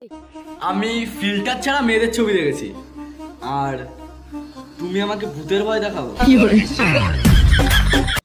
আমি ফিল্টার ছাড়া মেয়েদের ছবি দেখেছি, আর তুমি আমাকে ভূতের ভয় দেখাবো?